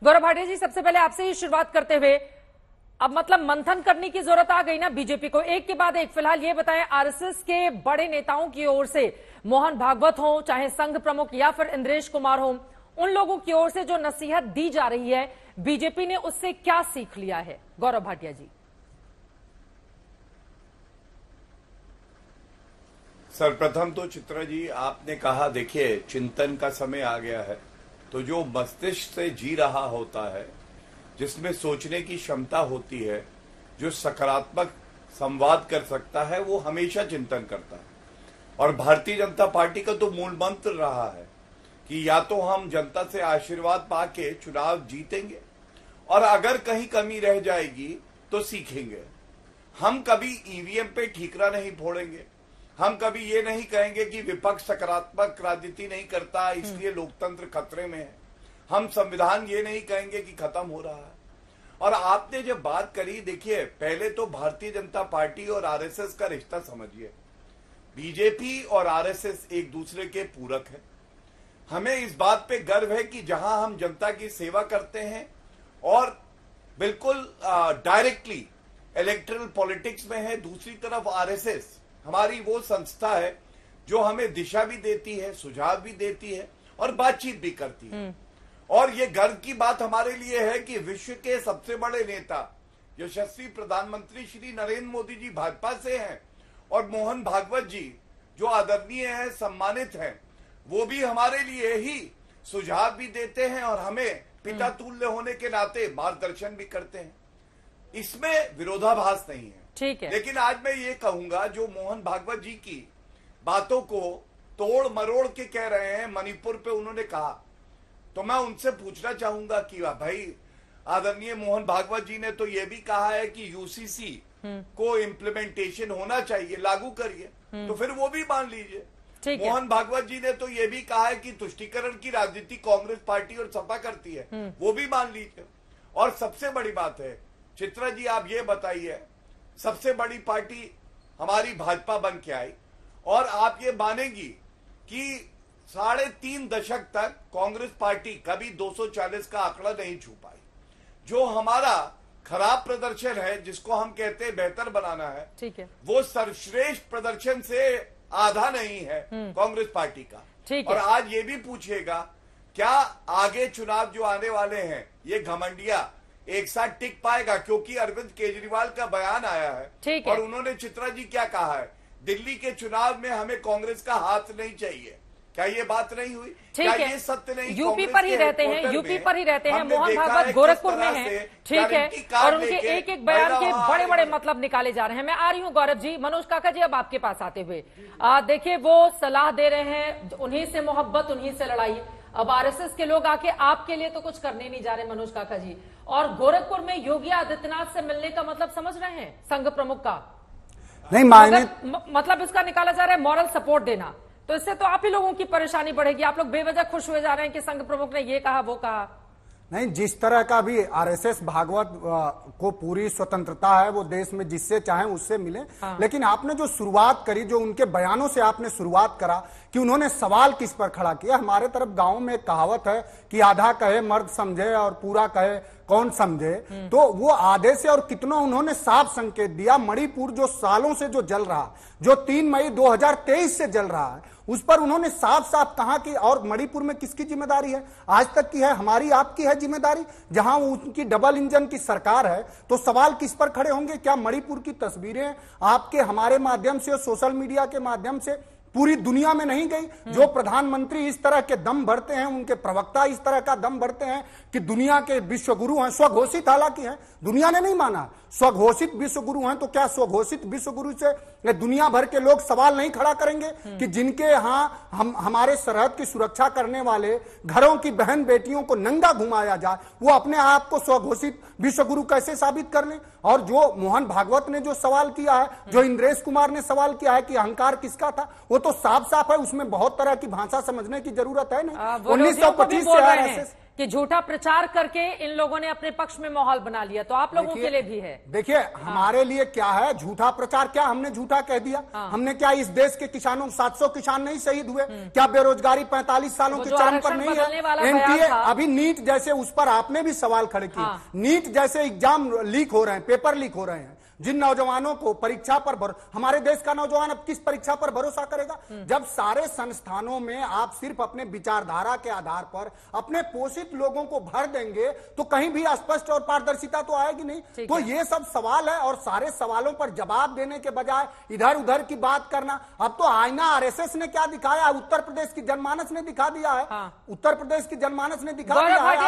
गौरव भाटिया जी, सबसे पहले आपसे ही शुरुआत करते हुए, अब मतलब मंथन करने की जरूरत आ गई ना बीजेपी को, एक के बाद एक। फिलहाल ये बताएं, आरएसएस के बड़े नेताओं की ओर से, मोहन भागवत हो, चाहे संघ प्रमुख या फिर इंद्रेश कुमार हो, उन लोगों की ओर से जो नसीहत दी जा रही है, बीजेपी ने उससे क्या सीख लिया है? गौरव भाटिया जी। सर्वप्रथम तो चित्रा जी, आपने कहा देखिए चिंतन का समय आ गया है, तो जो मस्तिष्क से जी रहा होता है, जिसमें सोचने की क्षमता होती है, जो सकारात्मक संवाद कर सकता है, वो हमेशा चिंतन करता है। और भारतीय जनता पार्टी का तो मूल मंत्र रहा है कि या तो हम जनता से आशीर्वाद पाके चुनाव जीतेंगे और अगर कहीं कमी रह जाएगी तो सीखेंगे। हम कभी ईवीएम पे ठीकरा नहीं फोड़ेंगे, हम कभी ये नहीं कहेंगे कि विपक्ष सकारात्मक राजनीति नहीं करता इसलिए लोकतंत्र खतरे में है, हम संविधान ये नहीं कहेंगे कि खत्म हो रहा है। और आपने जब बात करी, देखिए पहले तो भारतीय जनता पार्टी और आरएसएस का रिश्ता समझिए। बीजेपी और आरएसएस एक दूसरे के पूरक है। हमें इस बात पे गर्व है कि जहां हम जनता की सेवा करते हैं और बिल्कुल डायरेक्टली इलेक्टरल पॉलिटिक्स में है, दूसरी तरफ आरएसएस हमारी वो संस्था है जो हमें दिशा भी देती है, सुझाव भी देती है और बातचीत भी करती है। और ये गर्व की बात हमारे लिए है कि विश्व के सबसे बड़े नेता यशस्वी प्रधानमंत्री श्री नरेंद्र मोदी जी भाजपा से हैं और मोहन भागवत जी जो आदरणीय हैं, सम्मानित हैं, वो भी हमारे लिए ही सुझाव भी देते हैं और हमें पिता तुल्य होने के नाते मार्गदर्शन भी करते हैं। इसमें विरोधाभास नहीं है। ठीक है। लेकिन आज मैं ये कहूंगा, जो मोहन भागवत जी की बातों को तोड़ मरोड़ के कह रहे हैं, मणिपुर पे उन्होंने कहा, तो मैं उनसे पूछना चाहूंगा कि भाई आदरणीय मोहन भागवत जी ने तो ये भी कहा है कि यूसीसी को इम्प्लीमेंटेशन होना चाहिए, लागू करिए, तो फिर वो भी मान लीजिए। मोहन भागवत जी ने तो ये भी कहा है कि तुष्टीकरण की राजनीति कांग्रेस पार्टी और सपा करती है, वो भी मान लीजिए। और सबसे बड़ी बात है चित्रा जी, आप ये बताइए, सबसे बड़ी पार्टी हमारी भाजपा बन के आई और आप ये मानेंगी कि 3.5 दशक तक कांग्रेस पार्टी कभी 240 का आंकड़ा नहीं छू पाई। जो हमारा खराब प्रदर्शन है, जिसको हम कहते हैं बेहतर बनाना है, ठीक है, वो सर्वश्रेष्ठ प्रदर्शन से आधा नहीं है कांग्रेस पार्टी का। ठीक और है। आज ये भी पूछिएगा, क्या आगे चुनाव जो आने वाले हैं, ये घमंडिया एक साथ टिक पाएगा? क्योंकि अरविंद केजरीवाल का बयान आया है और उन्होंने चित्रा जी क्या कहा है, दिल्ली के चुनाव में हमें कांग्रेस का हाथ नहीं चाहिए। क्या ये बात नहीं हुई? क्या ये सत्य नहीं? यूपी पर ही रहते हैं, यूपी पर ही रहते हैं। मोहन भागवत गोरखपुर में है, ठीक है, और उनके एक एक बयान के बड़े बड़े मतलब निकाले जा रहे हैं। मैं आ रही हूँ गौरव जी। मनोज काका जी, अब आपके पास आते हुए, देखिए वो सलाह दे रहे हैं, उन्हीं से मोहब्बत उन्हीं से लड़ाई। अब आरएसएस के लोग आके आपके लिए तो कुछ करने नहीं जा रहे मनोज काका जी, और गोरखपुर में योगी आदित्यनाथ से मिलने का मतलब समझ रहे हैं संघ प्रमुख का? नहीं मायने, मतलब इसका निकाला जा रहा है मॉरल सपोर्ट देना, तो इससे तो आप ही लोगों की परेशानी बढ़ेगी। आप लोग बेवजह खुश हुए जा रहे हैं कि संघ प्रमुख ने ये कहा वो कहा। नहीं, जिस तरह का भी आरएसएस भागवत को पूरी स्वतंत्रता है, वो देश में जिससे चाहे उससे मिले। लेकिन आपने जो शुरुआत करी, जो उनके बयानों से आपने शुरुआत करा कि उन्होंने सवाल किस पर खड़ा किया। हमारे तरफ गांव में एक कहावत है कि आधा कहे मर्द समझे और पूरा कहे कौन समझे। तो वो आधे से और कितना उन्होंने साफ संकेत दिया। मणिपुर जो सालों से जो जल रहा, जो 3 मई 2023 से जल रहा है, उस पर उन्होंने साफ साफ कहा कि और मणिपुर में किसकी जिम्मेदारी है? आज तक की है, हमारी आपकी है जिम्मेदारी। जहां उनकी डबल इंजन की सरकार है, तो सवाल किस पर खड़े होंगे? क्या मणिपुर की तस्वीरें आपके हमारे माध्यम से और सोशल मीडिया के माध्यम से पूरी दुनिया में नहीं गई? जो प्रधानमंत्री इस तरह के दम भरते हैं, उनके प्रवक्ता इस तरह का दम भरते हैं कि दुनिया के विश्व गुरु हैं, स्वघोषित हालांकि हैं, दुनिया ने नहीं माना, स्वघोषित विश्व गुरु हैं, तो क्या स्वघोषित विश्व गुरु से दुनिया भर के लोग सवाल नहीं खड़ा करेंगे कि जिनके यहाँ हमारे सरहद की सुरक्षा करने वाले घरों की बहन बेटियों को नंगा घुमाया जाए, वो अपने आप को स्वघोषित विश्व गुरु कैसे साबित कर लें? और जो मोहन भागवत ने जो सवाल किया है, जो इंद्रेश कुमार ने सवाल किया है कि अहंकार किसका था, वो तो साफ साफ है, उसमें बहुत तरह की भाषा समझने की जरूरत है नहीं। 1925 से कि झूठा प्रचार करके इन लोगों ने अपने पक्ष में माहौल बना लिया, तो आप लोगों के लिए भी है। देखिए हमारे लिए क्या है झूठा प्रचार, क्या हमने झूठा कह दिया? हमने क्या इस देश के किसानों 700 किसान नहीं शहीद हुए? क्या बेरोजगारी 45 सालों के चरम पर नहीं है? एनटीए अभी नीट जैसे, उस पर आपने भी सवाल खड़े किए। नीट जैसे एग्जाम लीक हो रहे हैं, पेपर लीक हो रहे हैं, जिन नौजवानों को परीक्षा पर हमारे देश का नौजवान अब किस परीक्षा पर भरोसा करेगा? जब सारे संस्थानों में आप सिर्फ अपने विचारधारा के आधार पर अपने पोषित लोगों को भर देंगे तो कहीं भी स्पष्ट और पारदर्शिता तो आएगी नहीं। तो ये सब सवाल है, और सारे सवालों पर जवाब देने के बजाय इधर उधर की बात करना। अब तो आईना आरएसएस ने क्या दिखाया? उत्तर प्रदेश की जनमानस ने दिखा दिया है। उत्तर प्रदेश की जनमानस ने दिखा दिया है।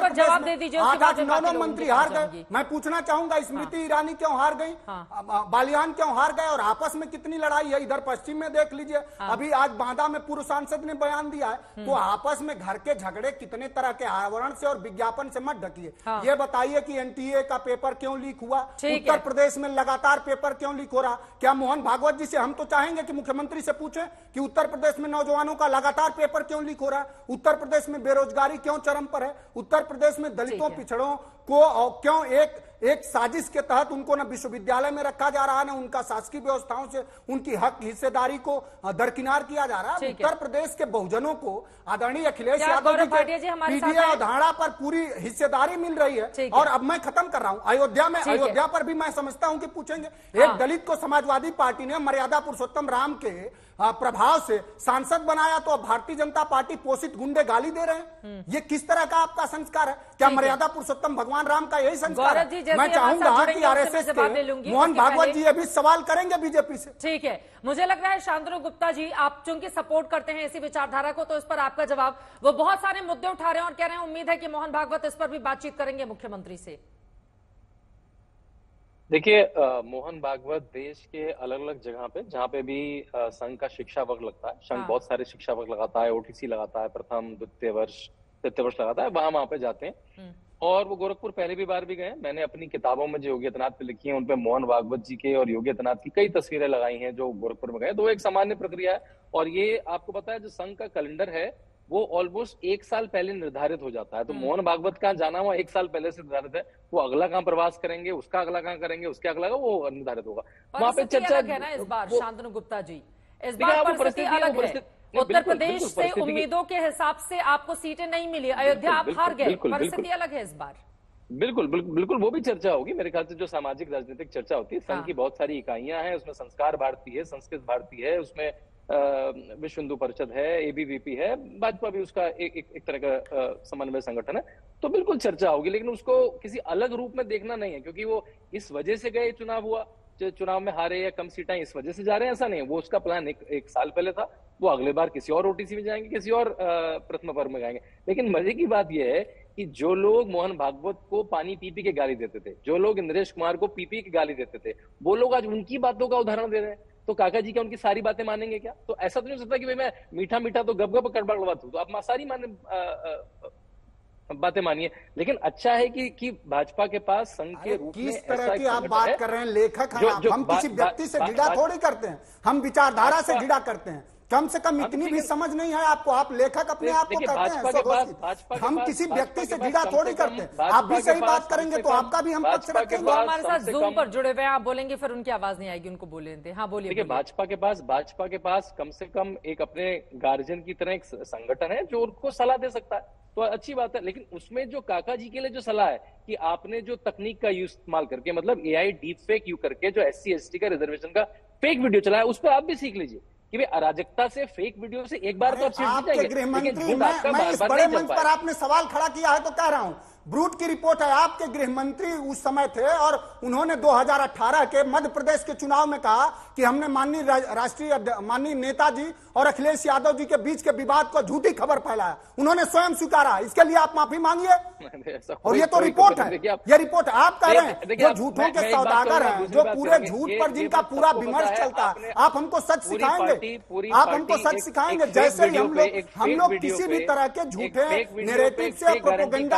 आज 9 मंत्री हार गए। मैं पूछना चाहूंगा स्मृति ईरानी क्यों हार गई? बालियान क्यों हार गए? और आपस में कितनी लड़ाई है, इधर पश्चिम में देख लीजिए। अभी आज बांदा में पूर्व सांसद ने बयान दिया है। तो आपस में घर के झगड़े कितने तरह के आवरण से और विज्ञापन से मत ढकिए। ये बताइए कि एनटीए का पेपर क्यों लीक हुआ? उत्तर प्रदेश में लगातार पेपर क्यों लीक हो रहा? क्या मोहन भागवत जी से हम तो चाहेंगे कि मुख्यमंत्री से पूछें कि उत्तर प्रदेश में नौजवानों का लगातार पेपर क्यों लीक हो रहा है? उत्तर प्रदेश में बेरोजगारी क्यों चरम पर है? उत्तर प्रदेश में दलितों पिछड़ों को क्यों एक साजिश के तहत उनको न विश्वविद्यालय में रखा जा रहा है, न उनका शासकीय व्यवस्थाओं से उनकी हक हिस्सेदारी को दरकिनार किया जा रहा है? उत्तर प्रदेश के बहुजनों को आदरणीय अखिलेश यादव जी के पीडीए अवधारणा पर पूरी हिस्सेदारी मिल रही है। और अब मैं खत्म कर रहा हूं, अयोध्या पर भी मैं समझता हूं कि पूछेंगे। एक दलित को समाजवादी पार्टी ने मर्यादा पुरुषोत्तम राम के प्रभाव से सांसद बनाया, तो अब भारतीय जनता पार्टी पोषित गुंडे गाली दे रहे हैं। ये किस तरह का आपका संस्कार है? क्या मर्यादा पुरुषोत्तम भगवान राम का यही संस्कार है? मैं चाहूंगा कि आरएसएस के मोहन भागवत जी अभी सवाल करेंगे बीजेपी से। ठीक है, मुझे लग रहा है शांतनु गुप्ता जी, आप चूंकि सपोर्ट करते हैं इसी विचारधारा को, तो इस पर आपका जवाब। वो बहुत सारे मुद्दे उठा रहे हैं और कह रहे हैं उम्मीद है कि मोहन भागवत इस पर भी बातचीत करेंगे मुख्यमंत्री से। देखिए, मोहन भागवत देश के अलग अलग जगह पे, जहाँ पे भी संघ का शिक्षा वर्ग लगता है, संघ बहुत सारे शिक्षा वर्ग लगाता है, ओटीसी लगाता है, प्रथम द्वितीय वर्ष लगाता है, वहां पे जाते हैं। और वो गोरखपुर पहले भी बार भी गए। मैंने अपनी किताबों में जो योगी आदित्यनाथ पे लिखी है उनपे मोहन भागवत जी के और योगी आदित्यनाथ की कई तस्वीरें लगाई हैं जो गोरखपुर में गए। तो एक सामान्य प्रक्रिया है। और ये आपको पता है, जो संघ का कैलेंडर है वो ऑलमोस्ट 1 साल पहले निर्धारित हो जाता है। तो मोहन भागवत कहाँ जाना हुआ 1 साल पहले से निर्धारित है। वो अगला कहाँ प्रवास करेंगे, उसका अगला कहाँ करेंगे, उसके अगला वो निर्धारित होगा। वहां पे चर्चा है ना इस बार। शांतनु गुप्ता जी, इस बार परिस्थिति अलग है। उत्तर प्रदेश से उम्मीदों के हिसाब से आपको सीटें नहीं मिली, अयोध्या आप हार गए, परिस्थिति अलग है इस बार। बिल्कुल वो भी चर्चा होगी मेरे ख्याल से, जो सामाजिक राजनीतिक चर्चा होती है। संघ की बहुत सारी इकाइयां हैं, उसमें संस्कार भारती है, संस्कृत भारती है, उसमें विश्व हिंदू परिषद है, एबीवीपी है, भाजपा भी उसका एक तरह का समन्वय संगठन है। तो बिल्कुल चर्चा होगी, लेकिन उसको किसी अलग रूप में देखना नहीं है, क्योंकि वो इस वजह से गए चुनाव हुआ, चुनाव में हारे या कम सीटें इस वजह से जा रहे हैं, ऐसा नहीं है। वो उसका प्लान एक साल पहले था। वो अगले बार किसी और ओटीसी में जाएंगे, किसी और प्रथम वर्ग में जाएंगे। लेकिन मजे की बात यह है कि जो लोग मोहन भागवत को पानी पी के गाली देते थे, जो लोग इंद्रेश कुमार को पी के गाली देते थे, वो लोग आज उनकी बातों का उदाहरण दे रहे हैं। तो काका जी क्या उनकी सारी बातें मानेंगे क्या? तो ऐसा तो नहीं हो सकता कि भाई मैं मीठा मीठा तो गप गप कड़बड़ाता हूं, तो आप सारी बातें मानिए। लेकिन अच्छा है कि भाजपा के पास संघ के रूप में किस तरह की आप बात कर रहे हैं? लेखक हैं, हम किसी व्यक्ति से भिड़ा थोड़ी करते हैं, हम विचारधारा से भिड़ा करते हैं। कम से कम इतनी भी समझ नहीं है आपको। आप लेखक अपने आप को कहते हैं, हम किसी व्यक्ति से भिड़ा थोड़ी करते हैं। आप भी सही बात करेंगे तो आपका भी हम पक्ष रखेंगे। हमारे साथ जूम पर जुड़े हुए हैं, आप बोलेंगे फिर उनकी आवाज नहीं आएगी, उनको बोले थे। हाँ बोलिए। देखिए, भाजपा के पास कम से कम एक अपने गार्जियन की तरह एक संगठन है जो उनको सलाह दे सकता है, तो अच्छी बात है। लेकिन उसमें जो काका जी के लिए जो सलाह है कि आपने जो तकनीक का यूज इस्तेमाल करके, मतलब एआई डीप फेक यूज करके जो SC ST का रिजर्वेशन का फेक वीडियो चलाया, उस पर आप भी सीख लीजिए कि भाई अराजकता से, फेक वीडियो से एक बार तो आप सीख जाएंगे। गृहमंत्री, मैं इस बड़े मंच पर आपने सवाल खड़ा किया है तो कह रहा हूं, ब्रूट की रिपोर्ट है, आपके गृहमंत्री उस समय थे और उन्होंने 2018 के मध्य प्रदेश के चुनाव में कहा कि हमने माननीय नेताजी और अखिलेश यादव जी के बीच के विवाद को झूठी खबर फैलाया। उन्होंने स्वयं स्वीकारा, इसके लिए आप माफी मांगिए। और ये तो रिपोर्ट है, ये रिपोर्ट आप कह रहे हैं जो झूठों के सौदागर हैं, जो पूरे झूठ पर जिनका पूरा विमर्श चलता है। आप हमको सच सिखाएंगे, आप हमको सच सिखाएंगे। जैसे हम लोग किसी भी तरह के झूठे नैरेटिव से, प्रोपेगेंडा से राजनीति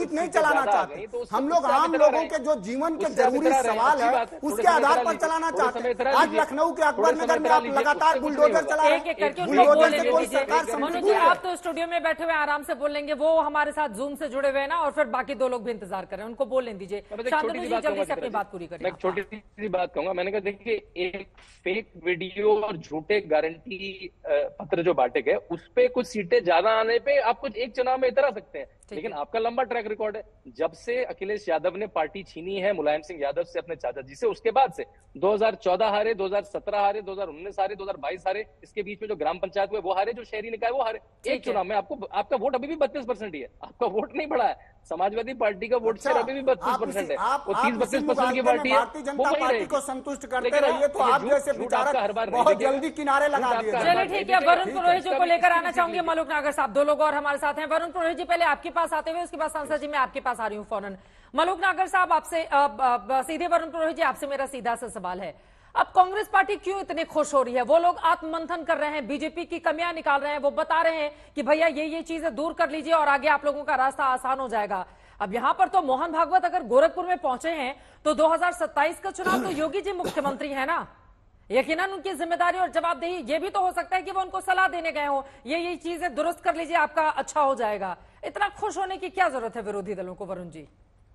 राजनीति नहीं चलाना चाहते। हम लोग आम लोगों के जो जीवन के जरूरी सवाल है उसके आधार पर चलाना चाहते हैं। आज लखनऊ के अकबर नगर में आप लगातार बुलडोजर चला रहे हैं, बुलडोजर से कोई सरकार मनोज जी, आप तो स्टूडियो में बैठे हुए आराम से बोल लेंगे, वो हमारे साथ जूम से जुड़े हुए हैं ना, और फिर बाकी दो लोग भी इंतजार कर रहे हैं, उनको बोलने दीजिए। शांतनु जी जल्दी से अपनी बात पूरी करें। मैं छोटी सी बात कहूंगा। मैंने कहा देखिए, एक फेक वीडियो और झूठे गारंटी पत्र जो बांटे गए, उस पे कुछ सीटें ज्यादा आने पे आप कुछ एक चुनाव में इतरा सकते हैं, लेकिन आपका लंबा ट्रैक रिकॉर्ड है। जब से अखिलेश यादव ने पार्टी छीनी है मुलायम सिंह यादव से, अपने चाचा जी से, उसके बाद से 2014 हारे, 2017 हारे, 2019 हारे, 2022 हारे, इसके बीच में जो ग्राम पंचायत हुए वो हारे, जो शहरी निकाय वो हारे। एक चुनाव में आपका वोट अभी भी 32% ही है, आपका वोट नहीं बढ़ा है। समाजवादी पार्टी का वोट शेयर अभी भी 32% है, वो 30-32% की पार्टी है, भारतीय जनता पार्टी को संतुष्ट करते रहिए तो आप जैसे विचारक बहुत जल्दी किनारे लगा दिए। चलिए ठीक है, वरुण पुरोहित जी को लेकर आना चाहूंगी। मलूक नागर साहब, दो लोग और हमारे साथ हैं। वरुण पुरोहित जी, पहले आपके पास आते हुए उसके बाद सांसद जी मैं आपके पास आ रही हूँ फौरन। मलूक नागर साहब, आपसे सीधे वरुण पुरोहित जी आपसे मेरा सीधा सा सवाल है, अब कांग्रेस पार्टी क्यों इतने खुश हो रही है? वो लोग आत्ममंथन कर रहे हैं, बीजेपी की कमियां निकाल रहे हैं, वो बता रहे हैं कि भैया ये चीजें दूर कर लीजिए और आगे आप लोगों का रास्ता आसान हो जाएगा। अब यहां पर तो मोहन भागवत अगर गोरखपुर में पहुंचे हैं तो 2027 का चुनाव तो योगी जी मुख्यमंत्री है ना, यकीनन उनकी जिम्मेदारी और जवाबदेही ये भी तो हो सकता है कि वो उनको सलाह देने गए हो, ये चीजें दुरुस्त कर लीजिए, आपका अच्छा हो जाएगा। इतना खुश होने की क्या जरूरत है विरोधी दलों को? वरुण जी।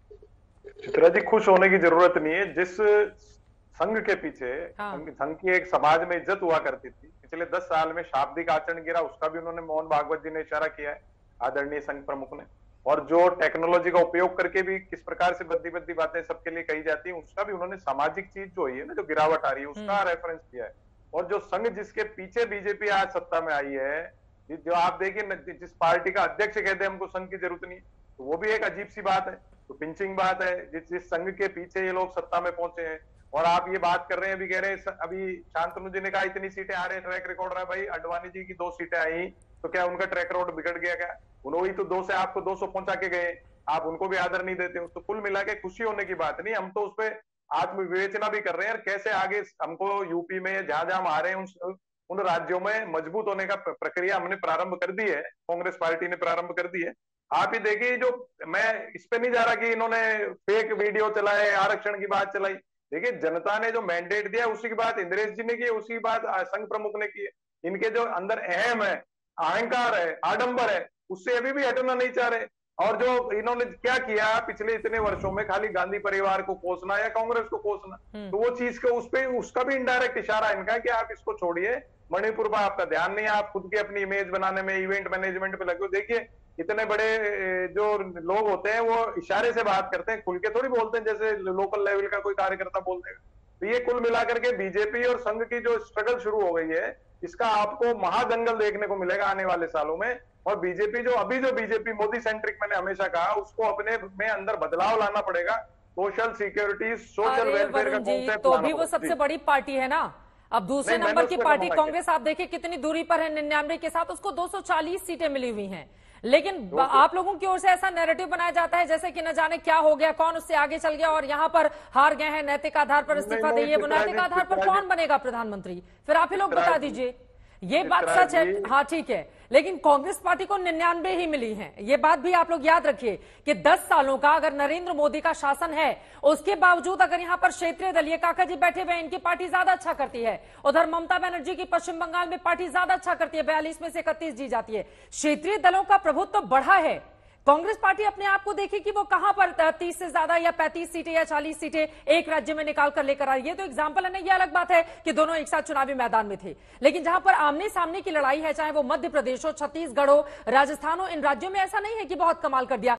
चित्रा जी, खुश होने की जरूरत नहीं है। जिस संघ के पीछे संघ की एक समाज में इज्जत हुआ करती थी, पिछले 10 साल में शाब्दिक आचरण गिरा, उसका भी उन्होंने मोहन भागवत जी ने इशारा किया है, आदरणीय संघ प्रमुख ने। और जो टेक्नोलॉजी का उपयोग करके भी किस प्रकार से बद्दी बातें सबके लिए कही जाती है, उसका भी उन्होंने सामाजिक चीज जो है ना, जो गिरावट आ रही है, उसका रेफरेंस किया है। और जो संघ जिसके पीछे बीजेपी आज सत्ता में आई है, जो आप देखिए जिस पार्टी का अध्यक्ष कहते हैं हमको संघ की जरूरत नहीं, तो वो भी एक अजीब सी बात है, तो पिंचिंग बात है। जिस संघ के पीछे ये लोग सत्ता में पहुंचे हैं, और आप ये बात कर रहे हैं, अभी कह रहे हैं, अभी शांतनु जी ने कहा इतनी सीटें आ रहे हैं, ट्रैक रिकॉर्ड रहा है। भाई अडवाणी जी की 2 सीटें आई, तो क्या उनका ट्रैक रिकॉर्ड बिगड़ गया? क्या उन्होंने तो 2 से आपको 200 पहुंचा के गए, आप उनको भी आदर नहीं देते हो? तो कुल मिला के खुशी होने की बात नहीं, हम तो उस पर आत्मविवेचना भी कर रहे हैं, और कैसे आगे हमको यूपी में जहां जहां आ रहे हैं उन राज्यों में मजबूत होने का प्रक्रिया हमने प्रारंभ कर दी है, कांग्रेस पार्टी ने प्रारंभ कर दी है। आप ही देखिए, जो मैं इस पे नहीं जा रहा कि इन्होंने फेक वीडियो चलाए, आरक्षण की बात चलाई, देखिए जनता ने जो मैंडेट दिया उसी की बात इंद्रेश जी ने की, उसी की बात संघ प्रमुख ने की है। इनके जो अंदर अहम है, अहंकार है, आडंबर है, उससे अभी भी हटना नहीं चाह रहे। और जो इन्होंने क्या किया पिछले इतने वर्षों में, खाली गांधी परिवार को कोसना या कांग्रेस को कोसना, तो वो चीज को उसका भी इनडायरेक्ट इशारा इनका कि आप इसको छोड़िए, मणिपुर पर आपका ध्यान नहीं है, आप खुद की अपनी इमेज बनाने में, इवेंट मैनेजमेंट पे लगे हो। देखिए इतने बड़े जो लोग होते हैं वो इशारे से बात करते हैं, खुल के थोड़ी बोलते हैं जैसे लोकल लेवल का कोई कार्यकर्ता बोलते हैं। तो ये कुल मिलाकर के बीजेपी और संघ की जो स्ट्रगल शुरू हो गई है, इसका आपको महादंगल देखने को मिलेगा आने वाले सालों में। और बीजेपी जो बीजेपी मोदी सेंट्रिक मैंने हमेशा कहा, उसको अपने में अंदर बदलाव लाना पड़ेगा। सोशल सिक्योरिटी, सोशल वेलफेयर का कॉन्सेप्ट, तो भी वो सबसे बड़ी पार्टी है ना। अब दूसरे नंबर की पार्टी कांग्रेस आप देखिए कितनी दूरी पर है 99 के साथ, उसको 240 सीटें मिली हुई हैं। लेकिन आप लोगों की ओर से ऐसा नैरेटिव बनाया जाता है जैसे कि न जाने क्या हो गया, कौन उससे आगे चल गया और यहाँ पर हार गए हैं, नैतिक आधार पर इस्तीफा दिए। नैतिक आधार पर कौन बनेगा प्रधानमंत्री? फिर आप ही लोग बता दीजिए। ये बात सच है, हाँ ठीक है, लेकिन कांग्रेस पार्टी को 99 ही मिली है। ये बात भी आप लोग याद रखिए कि 10 सालों का अगर नरेंद्र मोदी का शासन है, उसके बावजूद अगर यहाँ पर क्षेत्रीय दल, ये काका जी बैठे हुए, इनकी पार्टी ज्यादा अच्छा करती है। उधर ममता बनर्जी की पश्चिम बंगाल में पार्टी ज्यादा अच्छा करती है, 42 में से 31 जी जाती है। क्षेत्रीय दलों का प्रभुत्व तो बढ़ा है। कांग्रेस पार्टी अपने आप को देखी कि वो कहां पर 30 से ज्यादा या 35 सीटें या 40 सीटें एक राज्य में निकाल कर लेकर आई। ये तो एग्जाम्पल है ना, ये अलग बात है कि दोनों एक साथ चुनावी मैदान में थे, लेकिन जहां पर आमने सामने की लड़ाई है, चाहे वो मध्य प्रदेश हो, छत्तीसगढ़ हो, राजस्थान हो, इन राज्यों में ऐसा नहीं है कि बहुत कमाल कर दिया।